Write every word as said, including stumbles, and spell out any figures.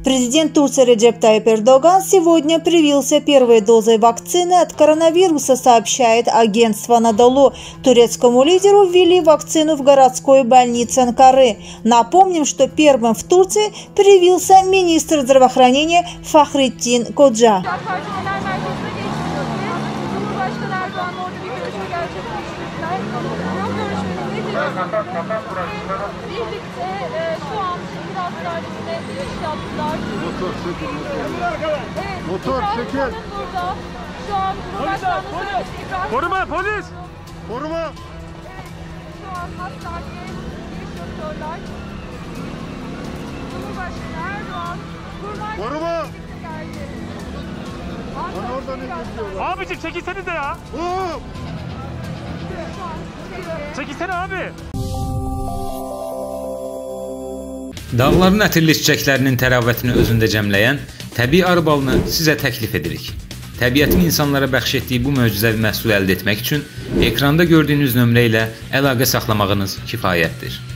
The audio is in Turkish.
Президент Турции Реджеп Тайип Эрдоган сегодня привился первой дозой вакцины от коронавируса, сообщает агентство Анадолу. Турецкому лидеру ввели вакцину в городской больнице Анкары. Напомним, что первым в Турции привился министр здравоохранения Фахреттин Коджа. Birlikte e, şu an şehir hastanesine giriş yaptılar. Motor çekin. Evet, Motor çekin. Burada. Şu an Cumhurbaşkanlığı İbrahim... Koruma polis! Koruma! Evet, şu an hastaneye giriş yapıyorlar. Cumhurbaşkanı Erdoğan buradan Koruma! geldi. Lan oradan indiriyorlar. Abicim çekilsenize ya. Hop! Şu an içeride. Çekilsene abi. Dağların ətirli çiçəklərinin təravətini özündə cəmləyən təbii arı balını sizə təklif edirik. Təbiətin insanlara bəxş etdiyi bu möcüzəvi məhsulu əldə etmək üçün ekranda gördüyünüz nömrə ilə əlaqə saxlamağınız kifayətdir.